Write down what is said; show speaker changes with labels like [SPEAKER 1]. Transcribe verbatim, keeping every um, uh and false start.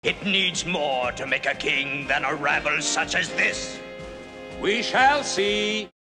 [SPEAKER 1] It needs more to make a king than a rabble such as this.
[SPEAKER 2] We shall see.